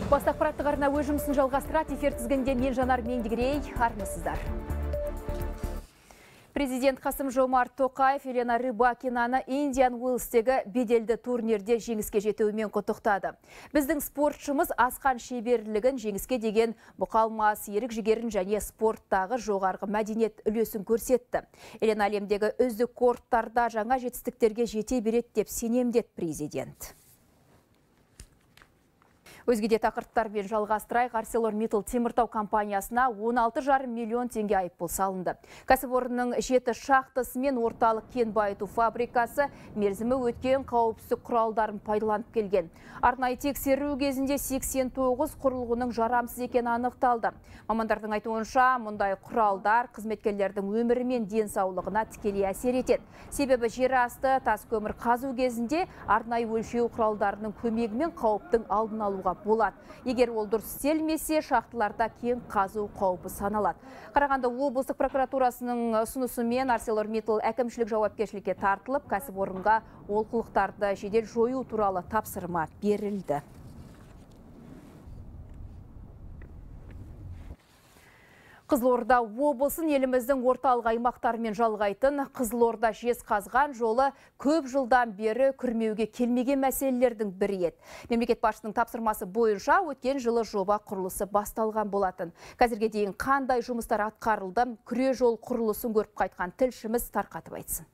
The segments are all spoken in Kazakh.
Бастық ақпараттық арна өз жұмысын жалғастырады. Эфир тізгінде мен Жанар Меңдігерей, армысыздар. Президент Қасым-Жомарт Тоқаев Елена Рыбакинаны Индиан Уиллстегі беделді турнирде жеңіске жетуімен құттықтады. Біздің спортшымыз асқан шеберлігін, жеңіске деген бұқалмас ерік жігерін және спорттағы жоғарғы мәдениет үлесін көрсетті. Елена әлемдегі үздік корттарда жаңа жетістіктерге жете береді деп сенемдеді президент. Өзгеде тақырыптармен жалғастырайық. ArcelorMittal теміртау компаниясына 16,5 миллион теңге айыппұл салынды. Кәсіпорынның 7 шахтасы мен орталық кен байыту фабрикасы мерзімі өткен қауіпсіздік құралдарын пайдаланып келген. Арнайы тексеру кезінде 89 құрылғының жарамсыз екені анықталды. Мамандардың айтуынша, мұндай құралдар қызметкерлердің өмірі мен денсаулығына тікелей әсер етеді. Себебі жер асты тас көмір қазу кезінде арнайы өлшеу құралдарының көмегімен қауіптің алдын алуға болады. Егер ол дұрыс істелмесе, шахталарда кен қазу қаупі саналады. Қарағанды облыстық прокуратурасының ұсынысымен ArcelorMittal әкімшілік жауапкершілікке тартылып, кәсіпорынға олқылықтарды жедел жою туралы тапсырма берілді. Қызылорда облысын еліміздің орталық аймақтарымен жалғайтын Қызылорда жезқазған жолы көп жылдан бері күрмеуге келмеген мәселелердің бірі еді. Мемлекет басшысының тапсырмасы бойынша өткен жылы жоба құрылысы басталған болатын. Қазірге дейін қандай жұмыстар атқарылды, күре жол құрылысын көріп қайтқан тілшіміз тарқатып айтсын.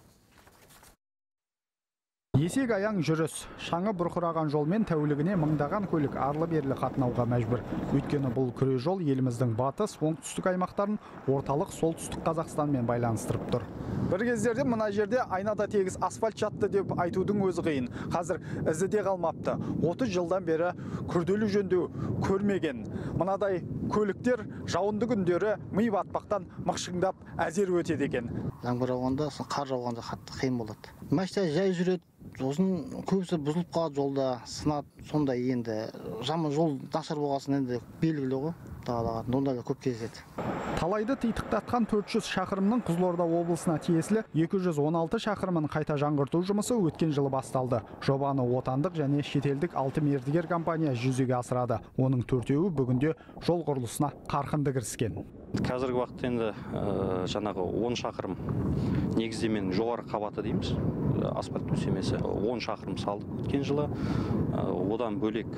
Есек аяң жүріс, шаңы бұрқыраған жолмен тәулігіне мыңдаған көлік арлы-берлі қатынауға мәжбүр. Өйткені бұл күре жол еліміздің батыс, оңтүстік аймақтарын орталық солтүстік Қазақстанмен байланыстырып тұр. Бір кездерде мына жерде айнада тегіс асфальт жатты деп айтудың өзі қиын. Қазір ізі де қалмапты. 30 жылдан бері күрделі жөндеу көрмеген. Мынадай көліктер жауынды күндері ми батпақтан мықшыңдап әзер өтеді екен. Жаңбыр жауғанда, қар жауғанда қатты қиын болады. Машина жай жүреді. Сосын көбісі бұзылып қалады жолда, сынады. Сонда енді жаман жол нашар болғасын енді белгілі ғой. Онда да көп кездеседі. Талайды титықтатқан 400 шақырымның Қызылорда облысына тиесілі 216 шақырымын қайта жаңғырту жұмысы өткен жылы басталды. Жобаны отандық және шетелдік 6 мердігер компания жүзеге асырады. Оның 4-еуі бүгінде жол құрылысына қарқынды кіріскен. Қазіргі уақытта енді жаңағы 10 шақырым негіздемен жоғары қабаты дейміз, асфальт төсемесі 10 шақырым салдық өткен жылы. Одан бөлек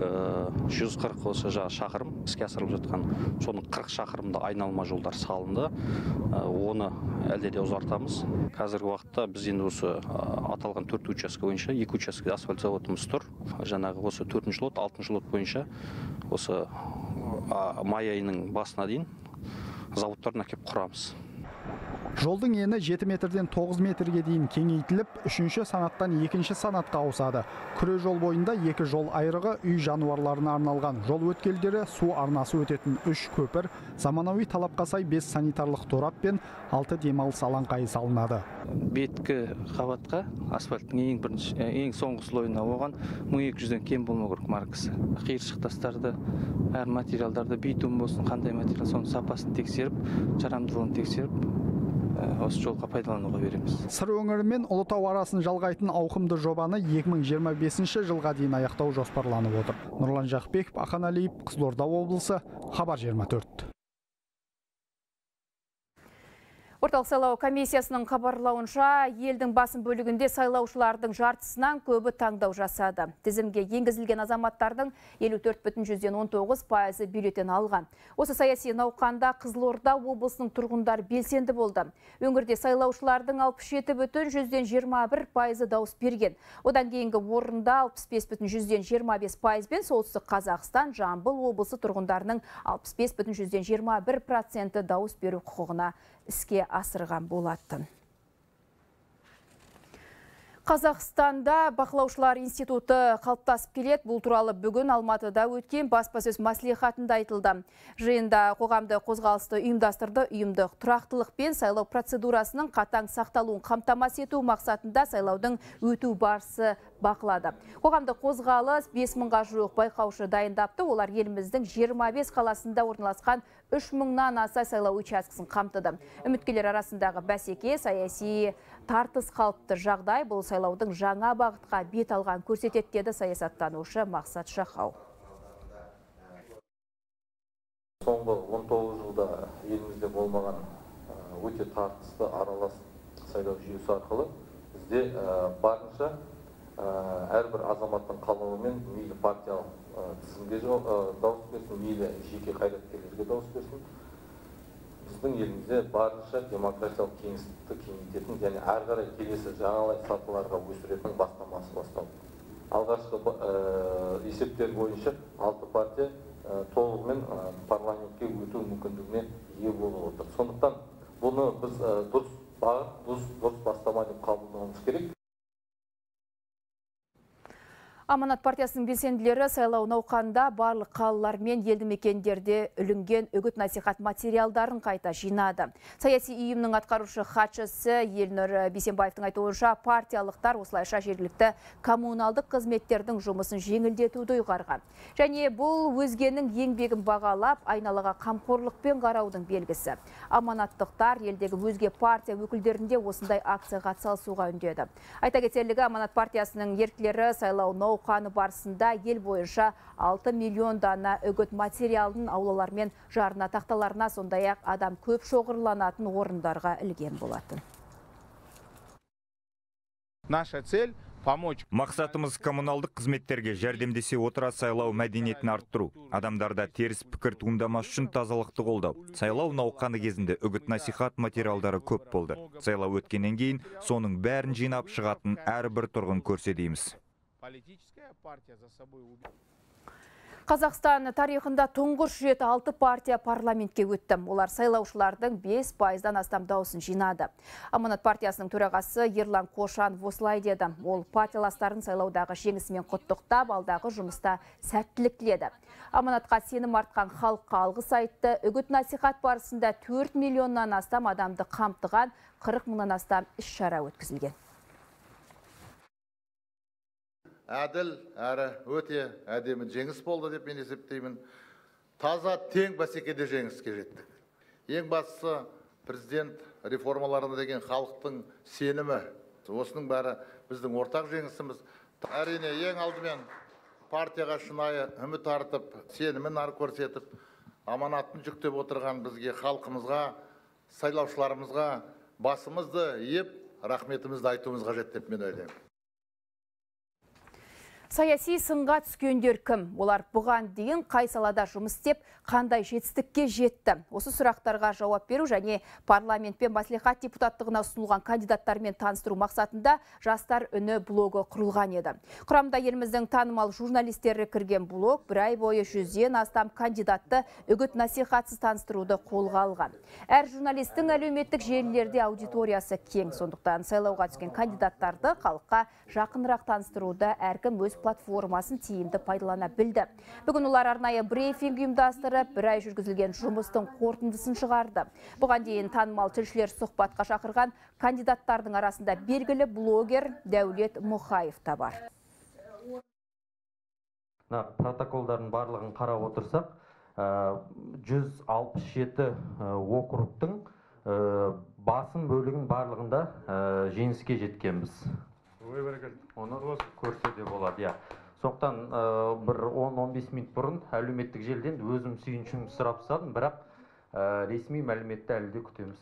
140 осы шақырым іске асырылып жатқан, соның 40 шақырымда айналма жолдар салынды. Оны әлде де ұзартамыз. Қазіргі уақытта біз енді осы аталған 4 участка бойынша 2 участка асфальт заводымыз тұр. Жаңағы осы 4-ші лот, 6-ші лот бойынша осы май айының басына дейін заводтарын әкеп құрамыз. Жолдың ені 7 метрден 9 метрге дейін кеңейтіліп, 3-ші санаттан 2-ші санатқа ауысады. Күре жол бойында 2 жол айрығы үй жануарларына арналған. Жол өткелдері су арнасы өтетін 3 көпір, заманауи талапқа сай 5 санитарлық торап пен 6 демалыс алаңқайы салынады. Беткі қабатқа асфальттың ең соңғы слойына оған 1200-ден кем болмау керек маркасы. Қиыршық тастарды, әр материалдарды битум болсын, қандай материал соның сапасын тексеріп, жарамдылығын тексеріп, осы жолға пайдалануға береміз. Сыр өңірі мен Ұлытау арасын жалғайтын ауқымды жобаны 2025 жылға дейін аяқтау жоспарланып отыр. Нұрлан Жақбеков, Ақан Алиев, Қызылорда облысы, Хабар 24. Орталық сайлау комиссиясының хабарлауынша, елдің басым бөлігінде сайлаушылардың жартысынан көбі таңдау жасады. Тізімге енгізілген азаматтардың 54,19% бюллетен алған. Осы саяси науқанда Қызылорда облысының тұрғындар белсенді болды. Өңірде сайлаушылардың 67,21% дауыс берген. Одан кейінгі орында 65,25% бен Солтүстік Қазақстан, Жамбыл облысы тұрғындарының 65,21% дауыс беру құқығына іске асырған болатын. Қазақстанда бақылаушылар институты қалыптасып келеді. Бұл туралы бүгін Алматыда өткен баспасөз мәслихатында айтылды. Жиында қоғамды қозғалысты ұйымдастырды, ұйымдық тұрақтылық пен сайлау процедурасының қатаң сақталуын қамтамасыз ету мақсатында сайлаудың өту барысы бақылады. Қоғамды қозғалыс 5000-ға жуық байқаушы дайындапты. Олар еліміздің 25 қаласында орналасқан 3000-нан аса сайлау учаскесін қамтыды. Үміткерлер арасындағы бәсеке, саяси тартыс қалыпты жағдай бұл сайлаудың жаңа бағытқа бет алған көрсетеді деді саясаттанушы Мақсат Шахау. Соңғы 19 жылда елімізде болмаған өте тартысты аралас сайлау жүйесі арқылы бізде барынша әрбір азаматтың қалауымен мейлі партиялық тізімге дауыс берсін, мейлі жеке қайраткерлерге дауыс берсін, біздің елімізде барынша демократиялық кеңістікті кеңейтетін және әрі қарай келесі жаңалай сатыларға өсіретін бастамасы басталды. Алғашқы есептер бойынша 6 партия толығымен парламентке өту мүмкіндігіне ие болып отыр. Сондықтан бұны біз дұрыс бағыт, дұрыс бастама деп қабылдауымыз керек. Аманат партиясының белсенділері сайлау науқанында барлық қалалар мен елді мекендерде үлінген үгіт насихат материалдарын қайта жинады. Саяси ұйымның атқарушы хатшысы Елнұр Бейсенбаевтың айтуынша партиялықтар осылайша жергілікті коммуналдық қызметтердің жұмысын жеңілдетуді ұйғарған. Және бұл өзгенің еңбегін бағалап, айналаға қамқорлықпен қараудың белгісі. Аманаттықтар елдегі өзге партия өкілдерінде осындай акцияға атсалысуға үндеді. Айта кетерлігі, Аманат партиясының еріктілері сайлау науқаны барысында ел бойынша 6 миллион дана үгіт материалын аулалар мен жарна тақталарына, сондай-ақ адам көп шоғырланатын орындарға ілген болатын. Наша цель помочь. Мақсатымыз коммуналдық қызметтерге жәрдемдесе отыра сайлау мәдениетін арттыру. Адамдарда теріс пікір туындамас үшін тазалықты қолдау. Сайлау науқаны кезінде үгіт насихат материалдары көп болды. Сайлау өткеннен кейін соның бәрін жинап шығатын әрбір тұрғын көрсетеміз. Қазақстан тарихында тұңғыш рет 6 партия парламентке өтті. Олар сайлаушылардың 5%-дан астам дауысын жинады. Аманат партиясының төрағасы Ерлан Қошан осылай деді. Ол партияластарын сайлаудағы жеңісімен құттықтап, алдағы жұмыста сәттілік тіледі. Аманатқа сенім артқан халыққа алғыс айтты. Үгіт насихат барысында 4 миллионнан астам адамды қамтыған 40 мыңнан астам іс-шара өткізілген. Әділ әрі өте әдемі жеңіс болды деп мен есептеймін. Таза тең бәсекеде жеңіске жеттік. Ең бастысы президент реформаларына деген халықтың сенімі. Осының бәрі біздің ортақ жеңісіміз. Әрине ең алдымен партияға шынайы үміт артып, сенімін көрсетіп, аманатын жүктеп отырған бізге, халқымызға, сайлаушыларымызға басымызды еп, рахметімізді айтуымыз қажет деп мен ойлаймын. Саяси сынға түскендер кім? Олар бұған дейін қай салада жұмыс істеп, қандай жетістікке жетті? Осы сұрақтарға жауап беру және парламент пен мәслихат депутаттығына ұсынылған кандидаттармен таныстыру мақсатында жастар үні блогы құрылған еді. Құрамда еліміздің танымал журналистері кірген блог бір ай бойы 100-ден астам кандидатты үгіт насихатсыз таныстыруды қолға алған. Әр журналистің әлеуметтік желілерде аудиториясы кең, сондықтан сайлауға түскен кандидаттарды халыққа жақынырақ таныстыруды әркім өз платформасын тиімді пайдалана білді. Бүгін олар арнайы брейфинг ұйымдастырып, бір ай жүргізілген жұмыстың қорытындысын шығарды. Бұған дейін танымал тілшілер сұхбатқа шақырған кандидаттардың арасында белгілі блогер Дәулет Мұхаев та бар. Протоколдардың барлығын қарап отырсақ, 167 округтың басым бөлігін барлығында жеңіске жеткенбіз. Оны көрсе де болады. Соқтан бір 10-15 минут бұрын әлеуметтік желден өзім сүйіншім сұрап садым, бірақ ресми мәліметті әлі де күтеміз.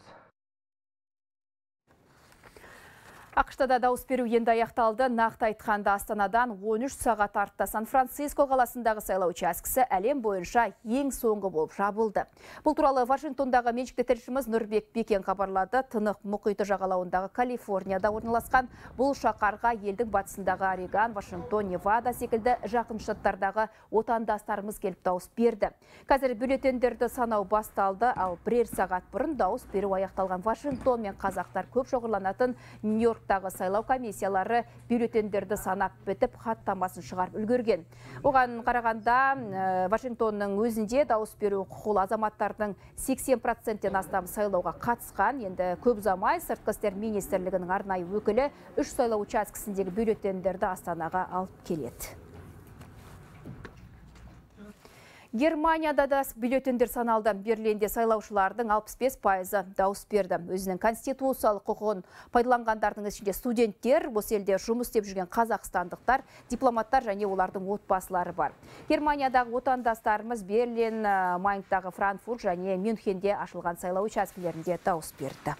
Ақштада дауыс беру енді аяқталды. Нақты айтқанда Астанадан 13 сағат артта Сан-Франциско қаласындағы сайлау учаскесі әлем бойынша ең соңғы болып жабылды. Бұл туралы Вашингтондағы меншікті тілшіміз Нұрбек Бекен хабарлады. Тынық мұхиты жағалауындағы Калифорнияда орналасқан бұл шаһарға елдің батысындағы Орегон, Вашингтон, Невада секілді жақын штаттардағы отандастарымыз келіп дауыс берді. Қазір бюллетендерді санау басталды, ал бірер сағат бұрын дауыс беру аяқталған Вашингтон мен қазақтар көп шоғырланатын Нью-Йорктағы сайлау комиссиялары бюллетендерді санап бітіп, хаттамасын шығарып үлгерген. Оған қарағанда Вашингтонның өзінде дауыс беру құқылы азаматтардың 80%-тен астам сайлауға қатысқан. Енді көп ұзамай сыртқы істер министрлігінің арнайы өкілі 3 сайлау учаскесіндегі бюллетендерді Астанаға алып келеді. Германияда да бюллетендер саналды. Берлинде сайлаушылардың 65% дауыс берді. Өзінің конституциялық құқығын пайдаланғандардың ішінде студенттер, осы елде жұмыс істеп жүрген қазақстандықтар, дипломаттар және олардың отбасылары бар. Германиядағы отандастарымыз Берлин, Майнцтағы Франкфурт және Мюнхенде ашылған сайлау учаскелерінде дауыс берді.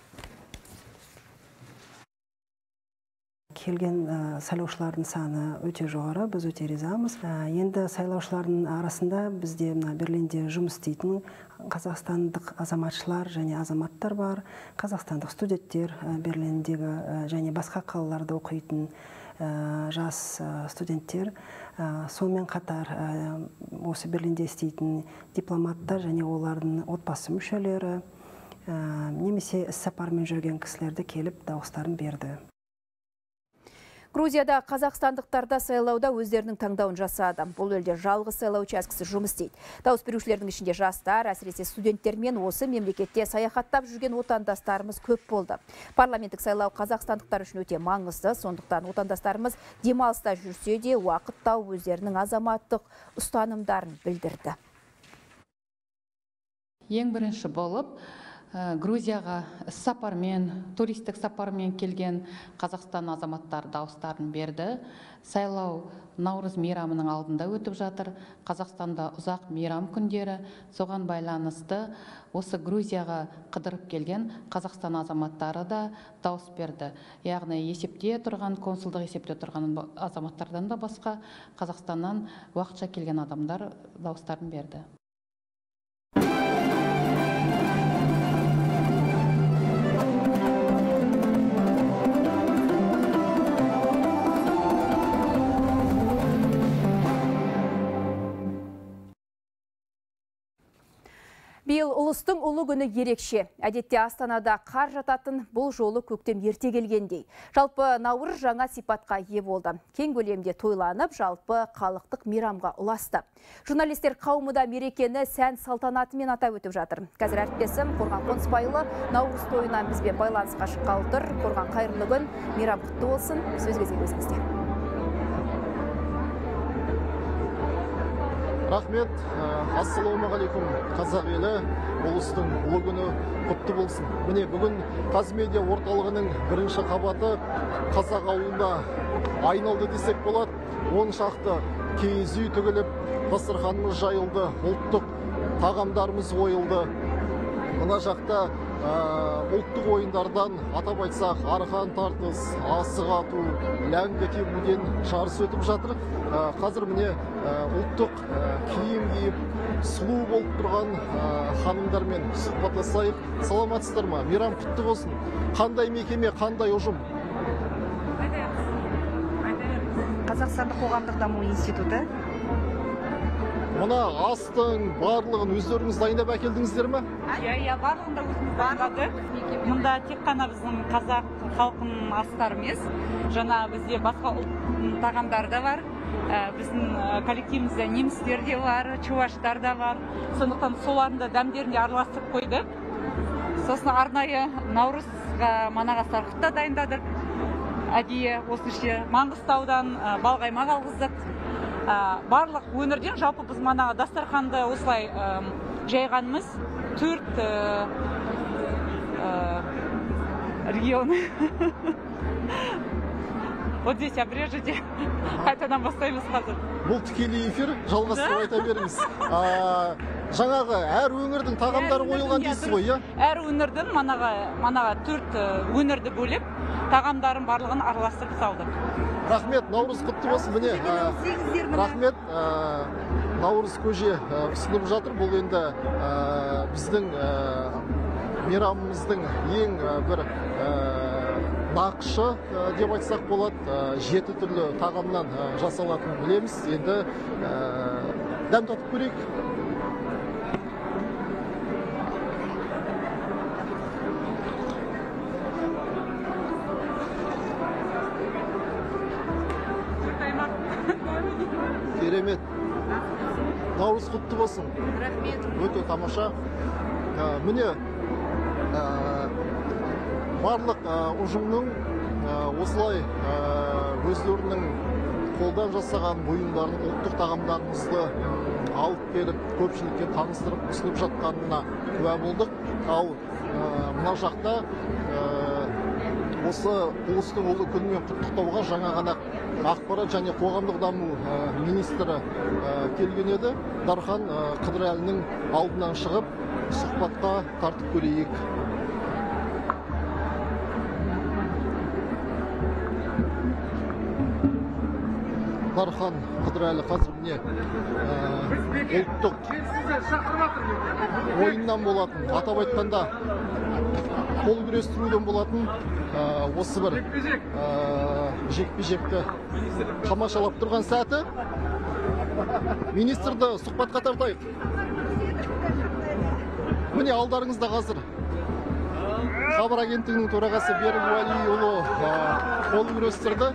Келген сайлаушылардың саны өте жоғары, біз өте ризамыз. Енді сайлаушылардың арасында бізде Берлинде жұмыс істейтін қазақстандық азаматшылар және азаматтар бар, қазақстандық студенттер, Берлиндегі және басқа қалаларда оқитын жас студенттер, сонымен қатар осы Берлинде істейтін дипломаттар және олардың отбасы мүшелері, немесе іс-сапармен жүрген кісілерді келіп дауыстарын берді. Грузияда қазақстандықтарда сайлауда өздерінің таңдауын жасады. Бұл елде жалғыз сайлау учаскесі жұмыс істейді. Дауыс берушілердің ішінде жастар, әсіресе студенттер мен осы мемлекетте саяхаттап жүрген отандастарымыз көп болды. Парламенттік сайлау қазақстандықтар үшін өте маңызды, сондықтан отандастарымыз демалыста жүрсе де уақыт тауып өздерінің азаматтық ұстанымдарын білдірді. Ең бірінші болып Грузияға сапармен, туристік сапармен келген Қазақстан азаматтар дауыстарын берді. Сайлау Наурыз мейрамының алдында өтіп жатыр. Қазақстанда ұзақ мейрам күндері, соған байланысты осы Грузияға қыдырып келген Қазақстан азаматтары да дауыс берді. Яғни есепте тұрған, консулдық есепте тұрған азаматтардан да басқа Қазақстаннан уақытша келген адамдар дауыстарын берді. Биыл ұлыстың ұлы күні ерекше. Әдетте Астанада қар жататын, бұл жолы көктем ерте келгендей. Жалпы Наурыз жаңа сипатқа ие болды. Кең көлемде тойланып, жалпы халықтық мейрамға ұласты. Журналистер қауымы да мерекені сән салтанатымен атап өтіп жатыр. Қазір әріптесім Қорған Қонысбайұлы Наурыз тойынан бізбен байланысқа шыққалы тұр. Қорған, қайырлы күн, мейрам құтты болсын. Сөз кезегі өзіңізде. Рахмет, ассалаумағалейкум, қазақ елі, ұлыстың ұлы күні құтты болсын. Міне бүгін Қазмедиа орталығының бірінші қабаты қазақ ауылында айналды десек болады. 10 шақты киіз үй тігіліп, дастарханымыз жайылды, ұлттық тағамдарымыз ойылды. Мына жақта ұлттық ойындардан атап айтсақ, арқан тартыс, асық ату, ләңгі тебуден жарыс өтіп жатыр. Қазір міне ұлттық киім киіп, сұлу болып тұрған ханымдармен сұхбаттасайық. Саламатсыздар ма? Мейрам құтты болсын. Қандай мекеме, қандай ұжым? Қазақстандық қоғамдық даму институты. Мұна астың барлығын өздеріңіз дайындап әкелдіңіздер ме? Иә, барлығын да өзіміз дайындадық. Мұнда тек қана біздің қазақ халқының астары емес, жаңа бізде басқа ұлт тағамдар да бар. Біздің коллективімізде немістер де бар, чуваштар да бар. Сондықтан солардың да дәмдерін де араластырып қойдық. Сосын арнайы Наурызға манағастар құтта дайындадық. Әдейі осынша Маңғыстаудан балғаймақ алғыздық. Барлық өңірден жалпы біз манағы дастарханды осылай жайғанымыз 4 регион. Вот здесь обрежете, қайтадан бастаймыз қазір. Бұл тікелей эфир, жалғастырып айта беріңіз. Жаңағы әр өңірдің тағамдары қойылған дейсіз ғой, иә? Әр өңірдің манағы 4 өңірді бөліп, тағамдарын барлығын араластырып салдық. Рахмет, Наурыз құтты болсын. Міне, рахмет, Наурыз көже ұсынып жатыр. Бұл енді біздің мейрамымыздың ең бір нақышы деп айтсақ болады. 7 түрлі тағамнан жасалатынын білеміз. Енді дәм татып көрейік. Керемет. Наурыз құтты болсын. Рахмет. Өте тамаша. Міне барлық ұжымның осылай өздерінің қолдан жасаған бұйымдарын, ұлттық тағамдарымызды алып келіп, көпшілікке таныстырып, ұсынып жатқанына куә болдық. Ал мына жақта осы ұлыстың ұлы күнімен құттықтауға жаңа ғана ақпарат және қоғамдық даму министрі келген еді. Дархан Қыдырәлінің алдынан шығып, сұхбатқа тартып көрейік. Дархан Қыдырәлі қазір міне ұлттық ойыннан болатын, атап айтқанда қол күрестіруден болатын осы бір жекпе-жекті тамашалап тұрған сәті. Министрді сұхбатқа тартайық. Міне алдарыңызда қазір хабар агенттігінің төрағасы Берік Уәлиұлы қол күрестірді.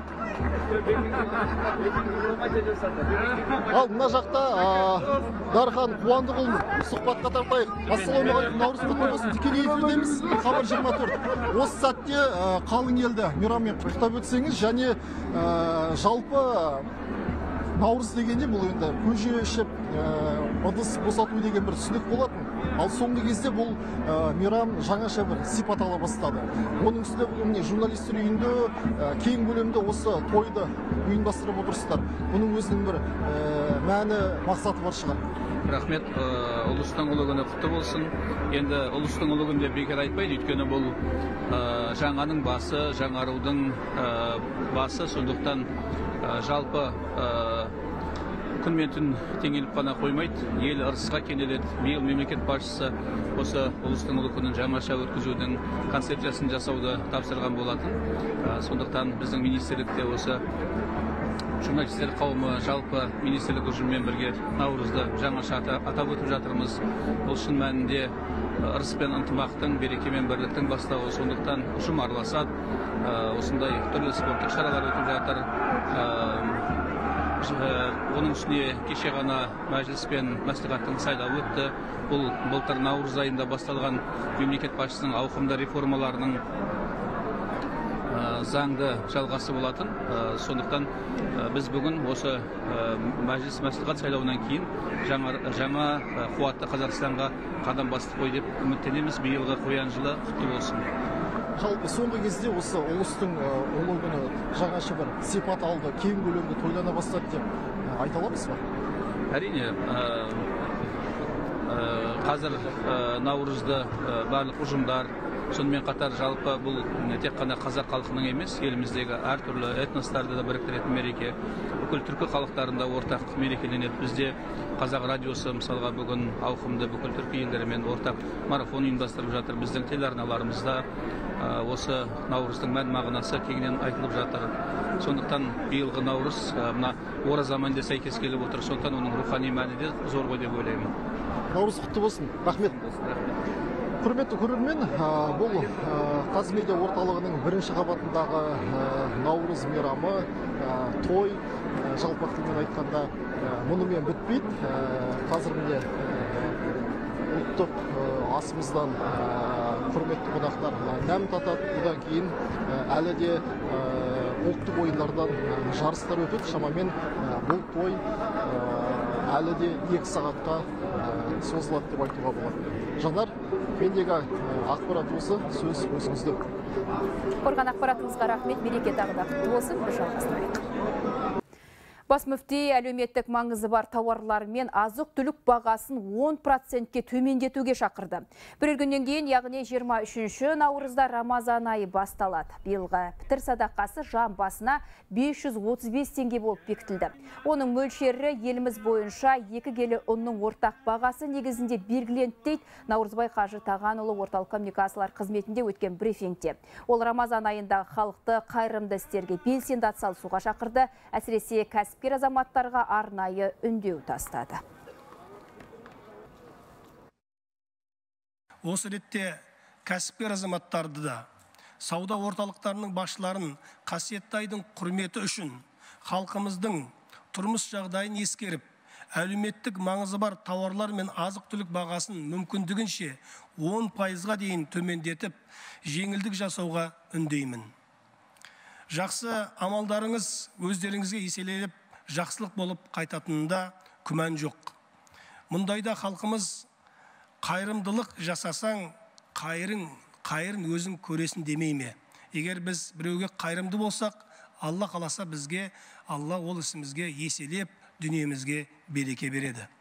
Ал мына жақта Дархан Қуандықұлын сұхбатқа тартайық. Ассалаумағалейкум, Наурыз құтты болсын. Тікелей эфирдеміз, Хабар 24. Осы сәтте қалың елді мейраммен құттықтап өтсеңіз, және жалпы Наурыз дегенде бұл енді көже ішіп, ыдыс босату деген бір түсінік болатын. Ал соңғы кезде бұл мейрам жаңаша бір сипат ала бастады. Оның үстіне бүгін журналистер үйінде кең көлемде осы тойды ұйымдастырып отырсыздар. Бұның өзінің бір мәні, мақсаты бар шығар. Рахмет, ұлыстың ұлы күні құтты болсын. Енді ұлыстың ұлы күнде бекер айтпайды, өйткені бұл жаңаның басы, жаңарудың басы, сондықтан жалпы күн мен түн теңеліп қана қоймайды, ел ырысқа кенеледі. Биыл мемлекет басшысы осы ұлыстың ұлы күнін жаңаша өткізудің концепциясын жасауды тапсырған болатын. Сондықтан біздің министрлікте осы журналистер қауымы жалпы министрлік ұжымымен бірге Наурызды жаңаша атап өтіп жатырмыз. Бұл шын мәнінде ырыс пен ынтымақтың, береке мен бірліктің бастауы. Сондықтан ұжым араласады, осындай түрлі спорттық шаралар өтіп жатыр. Оның үстіне кеше ғана мәжіліс пен мәслихаттың сайлауы өтті. Бұл былтыр наурыз айында басталған мемлекет басшысының ауқымды реформаларының заңды жалғасы болатын. Сондықтан біз бүгін осы мәжіліс мәслихат сайлауынан кейін жаңа қуатты Қазақстанға қадам бастық қой деп үміттенеміз. Биылғы қоян жылы құтты болсын. Жалпы соңғы кезде осы ұлыстың ұлы күні жаңаша бір сипат алды, кең көлемде тойлана бастады деп айта аламыз ба? Әрине, қазір Наурызды барлық ұжымдар, сонымен қатар жалпы бұл тек қана қазақ халқының емес, еліміздегі әртүрлі этностарды да біріктіретін мереке. Бүкіл түркі халықтарында ортақ мерекеленеді. Бізде Қазақ радиосы мысалға бүгін ауқымды бүкіл түркі елдерімен ортақ марафон ұйымдастырып жатыр. Біздің телеарналарымызда осы Наурыздың мән мағынасы кеңінен айтылып жатыр. Сондықтан биылғы Наурыз мына оразаманде сәйкес келіп отыр. Сондықтан оның рухани мәні де зор ғой деп ойлаймын. Наурыз құтты болсын. Рахмет. Құрметті көрермен, бұл Қазмедиа орталығының бірінші қабатындағы Наурыз мейрамы, той, жалпақ тілмен айтқанда мұнымен бітпейді. Қазір міне ұлттық асымыздан құрметті қонақтар дәм татады. Одан кейін әлі де ұлттық ойындардан жарыстар өтеді. Шамамен бұл той әлі де 2 сағатқа созылады деп айтуға болады. Жанар, мендегі ақпарат осы, сөз өзіңізде. Қорған ақпаратыңызға рахмет, береке тағы да құтты болсын, біз жалғастырайық. Бас мүфти әлеуметтік маңызы бар тауарлар мен азық-түлік бағасын 10%-ке төмендетуге шақырды. Бір күннен кейін, яғни 23 наурызда Рамазан айы басталады. Биылғы пітір садақасы жан басына 535 теңге болып бекітілді. Оның мөлшері еліміз бойынша 2 келі ұнның ортақ бағасы негізінде белгіленді дейді Наурызбай Қажы Тағанұлы орталық коммуникациялар қызметінде өткен брифингте. Ол Рамазан айындағы халықты қайырымды істерге белсенді атсалысуға шақырды, әсіресе кәсіпкер азаматтарға арнайы үндеу тастады. Осы ретте кәсіпкер азаматтарды да, сауда орталықтарының басшыларын қасиетті айдың құрметі үшін халқымыздың тұрмыс жағдайын ескеріп, әлеуметтік маңызы бар тауарлар мен азық-түлік бағасын мүмкіндігінше 10%-ға дейін төмендетіп, жеңілдік жасауға үндеймін. Жақсы амалдарыңыз өздеріңізге еселеніп, жақсылық болып қайтатынында күмән жоқ. Мұндайда халқымыз қайырымдылық жасасаң, қайырын өзің көресің демей ме? Егер біз біреуге қайырымды болсақ, Алла қаласа бізге, Алла ол ісімізге еселеп, дүниемізге береке береді.